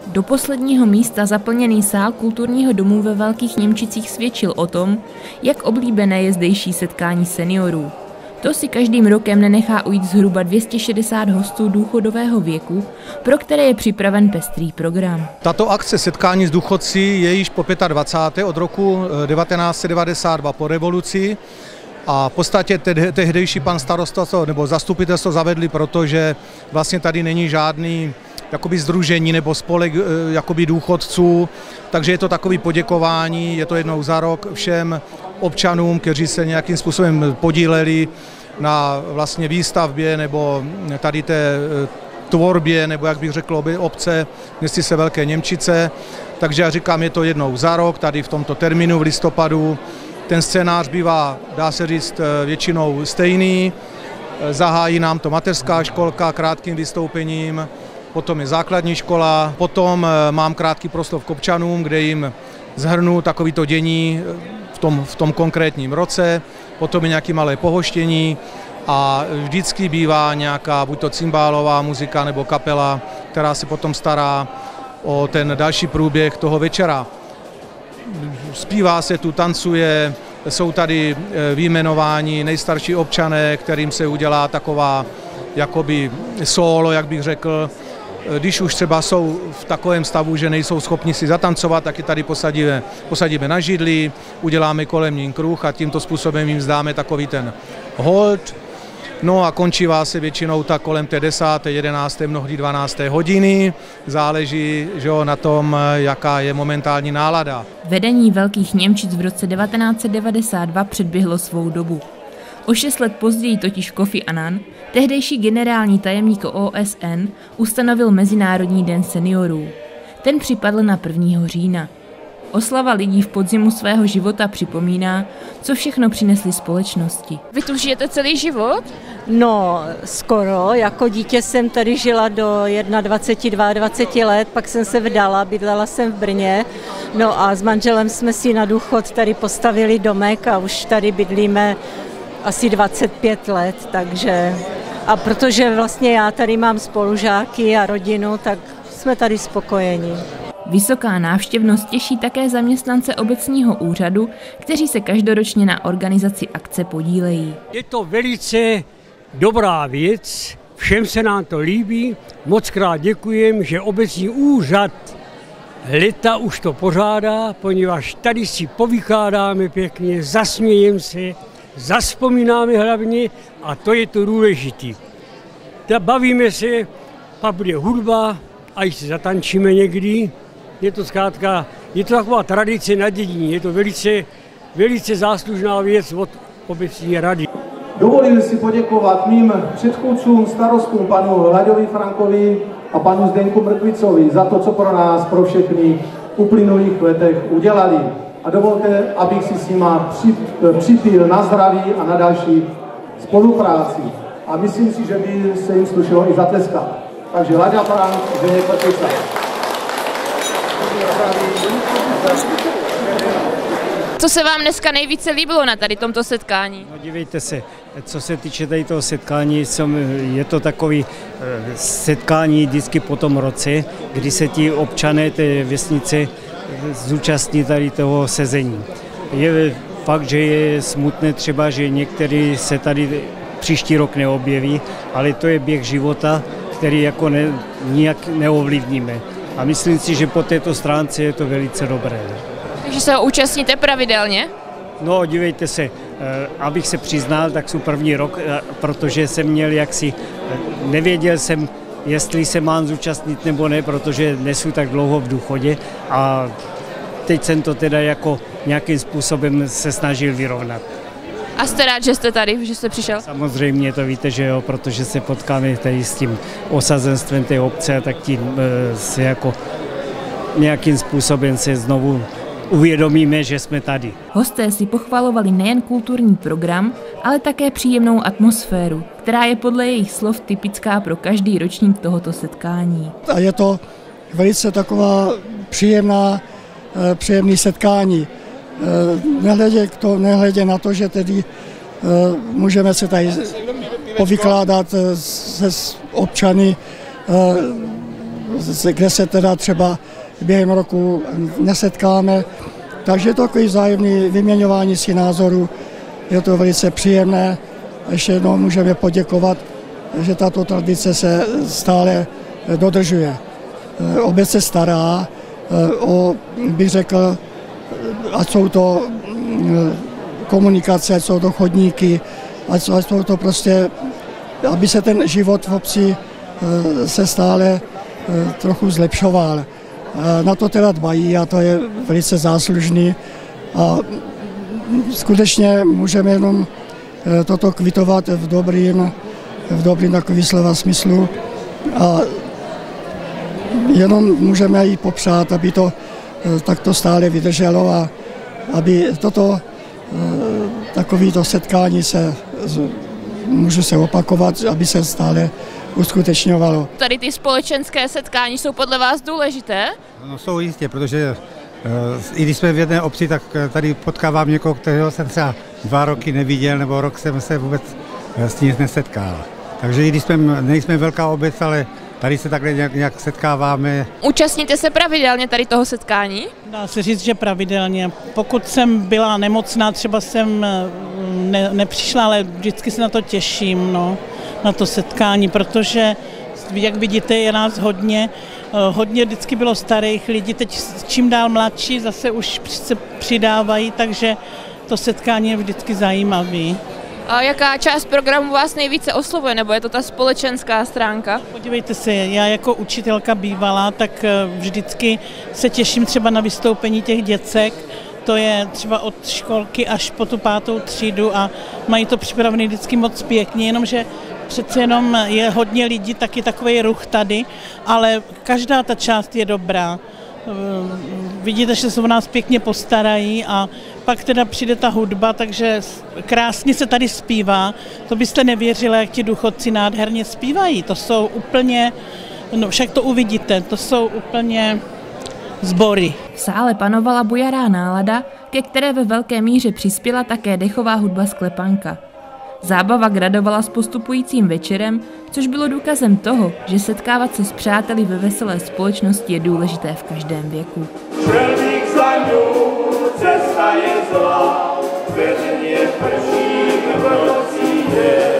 Do posledního místa zaplněný sál kulturního domu ve Velkých Němčicích svědčil o tom, jak oblíbené je zdejší setkání seniorů. To si každým rokem nenechá ujít zhruba 260 hostů důchodového věku, pro které je připraven pestrý program. Tato akce setkání s důchodci je již po 25. od roku 1992 po revoluci a v podstatě tehdejší pan starosta nebo zastupitelstvo zavedli, protože vlastně tady není žádný jakoby sdružení nebo spolek jakoby důchodců, takže je to takový poděkování, je to jednou za rok všem občanům, kteří se nějakým způsobem podíleli na vlastně výstavbě nebo tady té tvorbě, nebo jak bych řekl, obce městyse Velké Němčice. Takže já říkám, je to jednou za rok, tady v tomto termínu v listopadu. Ten scénář bývá, dá se říct, většinou stejný. Zahájí nám to mateřská školka krátkým vystoupením, potom je základní škola, potom mám krátký proslov k občanům, kde jim zhrnu takovýto dění v tom konkrétním roce, potom je nějaké malé pohoštění a vždycky bývá nějaká buď to cymbálová muzika nebo kapela, která se potom stará o ten další průběh toho večera. Zpívá se tu, tancuje, jsou tady vyjmenováni nejstarší občané, kterým se udělá taková jakoby solo, jak bych řekl. Když už třeba jsou v takovém stavu, že nejsou schopni si zatancovat, tak je tady posadíme na židli, uděláme kolem ní kruh a tímto způsobem jim zdáme takový ten hold. No a končívá se většinou tak kolem té 10., 11., mnohdy 12. hodiny. Záleží na tom, jaká je momentální nálada. Vedení Velkých Němčic v roce 1992 předběhlo svou dobu. O 6 let později totiž Kofi Annan, tehdejší generální tajemník OSN, ustanovil Mezinárodní den seniorů. Ten připadl na 1. října. Oslava lidí v podzimu svého života připomíná, co všechno přinesli společnosti. Vy tu žijete celý život? No, skoro. Jako dítě jsem tady žila do 21, 22 let, pak jsem se vdala, bydlela jsem v Brně. No a s manželem jsme si na důchod tady postavili domek a už tady bydlíme asi 25 let, takže a protože vlastně já tady mám spolužáky a rodinu, tak jsme tady spokojeni. Vysoká návštěvnost těší také zaměstnance obecního úřadu, kteří se každoročně na organizaci akce podílejí. Je to velice dobrá věc, všem se nám to líbí, mockrát děkujem, že obecní úřad leta už to pořádá, poněvadž tady si povykládáme pěkně, zasmějeme se, zavzpomínáme hlavně a to je to důležité. Bavíme se, pak bude hudba a i si zatančíme někdy. Je to zkrátka, je to taková tradice na dědině, je to velice záslužná věc od obecní rady. Dovolím si poděkovat mým předchůdcům, starostům, panu Hlaďovi Frankovi a panu Zdenku Mrkvicovi za to, co pro nás, pro všechny v uplynulých letech udělali. A dovolte, abych si s nima připil na zdraví a na další spolupráci. A myslím si, že by se jim slušelo i zatleskat. Takže Hlaďa Frank, Zdeněk Mrkvica. Co se vám dneska nejvíce líbilo na tady tomto setkání? No, dívejte se, co se týče tady toho setkání, je to takový setkání vždycky po tom roce, kdy se ti občané té vesnice zúčastní tady toho sezení. Je fakt, že je smutné třeba, že některý se tady příští rok neobjeví, ale to je běh života, který jako nijak neovlivníme. A myslím si, že po této stránce je to velice dobré. Takže se ho účastníte pravidelně? No, dívejte se, abych se přiznal, tak jsou 1. rok, protože jsem měl nevěděl jsem, jestli se mám zúčastnit nebo ne, protože nesu tak dlouho v důchodě a teď jsem to teda jako nějakým způsobem se snažil vyrovnat. A jste rád, že jste tady, že jste přišel? Samozřejmě to víte, že jo, protože se potkáme tady s tím osazenstvem té obce, tak tím se jako nějakým způsobem se znovu uvědomíme, že jsme tady. Hosté si pochvalovali nejen kulturní program, ale také příjemnou atmosféru, která je podle jejich slov typická pro každý ročník tohoto setkání. A je to velice taková příjemné setkání. Nehledě na to, že tedy můžeme se tady povykládat se občany kde se teda třeba během roku nesetkáme. Takže je to takový vzájemný vyměňování si názorů, je to velice příjemné. Ještě jednou můžeme poděkovat, že tato tradice se stále dodržuje. Obec se stará o, bych řekl, ať jsou to komunikace, ať jsou to chodníky, ať jsou to prostě, aby se ten život v obci se stále trochu zlepšoval. Na to teda dbají a to je velice záslužný a skutečně můžeme jenom toto kvitovat v dobrým takový slova smyslu a jenom můžeme jí popřát, aby to takto stále vydrželo a aby takovýto setkání může se opakovat, aby se stále uskutečňovalo. Tady ty společenské setkání jsou podle vás důležité? No jsou jistě, protože i když jsme v jedné obci, tak tady potkávám někoho, kterého jsem třeba 2 roky neviděl, nebo rok jsem se vůbec s ním nesetkal. Takže i když nejsme velká obec, ale tady se takhle nějak setkáváme. Účastníte se pravidelně tady toho setkání? Dá se říct, že pravidelně. Pokud jsem byla nemocná, třeba jsem nepřišla, ale vždycky se na to těším, na to setkání, protože, jak vidíte, je nás hodně vždycky bylo starých lidí, teď čím dál mladší zase už se přidávají, takže to setkání je vždycky zajímavé. A jaká část programu vás nejvíce oslovuje, nebo je to ta společenská stránka? Podívejte se, já jako učitelka bývalá, tak vždycky se těším třeba na vystoupení těch děcek. To je třeba od školky až po tu 5. třídu a mají to připravené vždycky moc pěkně, jenomže přece jenom je hodně lidí, taky takový ruch tady, ale každá ta část je dobrá. Vidíte, že se o nás pěkně postarají a pak teda přijde ta hudba, takže krásně se tady zpívá. To byste nevěřili, jak ti důchodci nádherně zpívají. To jsou úplně, však to uvidíte, to jsou úplně sbory. V sále panovala bujará nálada, ke které ve velké míře přispěla také dechová hudba Sklepanka. Zábava gradovala s postupujícím večerem, což bylo důkazem toho, že setkávat se s přáteli ve veselé společnosti je důležité v každém věku. Cesta je zlá, veřejně prší, v noci je.